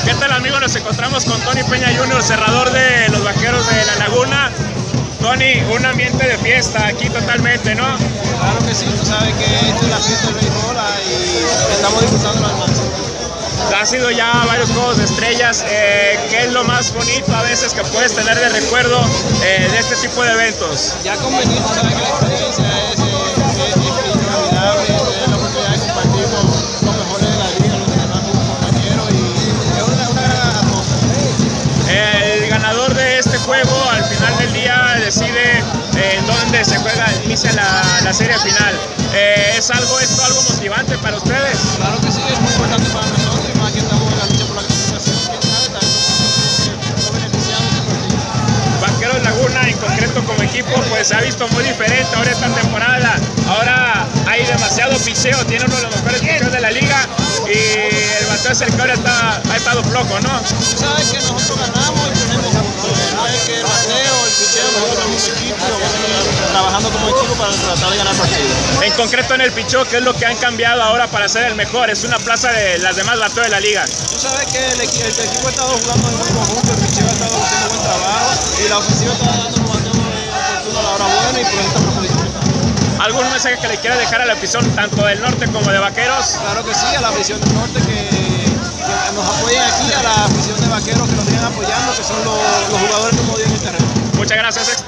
¿Qué tal, amigos? Nos encontramos con Tony Peña Jr., cerrador de los Vaqueros de La Laguna. Tony, un ambiente de fiesta aquí totalmente, ¿no? Claro que sí, tú sabes que esta es la fiesta del béisbol y estamos disfrutando al máximo. Ha sido ya varios juegos de estrellas. ¿Qué es lo más bonito a veces que puedes tener de recuerdo de este tipo de eventos? Ya convenido, tú sabes que la experiencia es inolvidable, es la oportunidad de compartir con los mejores de la liga, los demás compañeros, y es una gran atmósfera. El ganador de este juego al final del día decide en dónde se juega, inicia la serie final. ¿Esto algo motivante para ustedes? Claro que sí, es muy importante para nosotros, y más que estamos en la lucha por la clasificación. Quién sabe, tal vez los beneficiados de partido. Vaqueros Laguna en concreto como equipo pues se ha visto muy diferente ahora esta temporada. Ahora hay demasiado picheo, tiene uno de los mejores picheos de la liga y el bateo cercano ha estado flojo, ¿no? Tú sabes que nosotros ganamos y tenemos no es que el bateo, el picheo, nosotros somos un equipo, trabajando como equipo para tratar de ganar partidos. En concreto en el picheo, ¿qué es lo que han cambiado ahora para ser el mejor? Es una plaza de las demás bateos de la liga. Tú sabes que el equipo ha estado jugando en buen conjunto, el picheo ha estado haciendo buen trabajo y la ofensiva está dando los bateos oportunos a la hora buena y por eso estamos posicionados. ¿Algún mensaje que le quiera dejar a la afición tanto del norte como de Vaqueros? Claro que sí, a la afición del norte que nos apoyen aquí, a la afición de Vaqueros que nos sigan apoyando, que son los jugadores que movian el terreno. Muchas gracias.